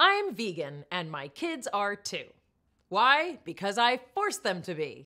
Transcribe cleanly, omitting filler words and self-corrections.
I'm vegan, and my kids are too. Why? Because I forced them to be.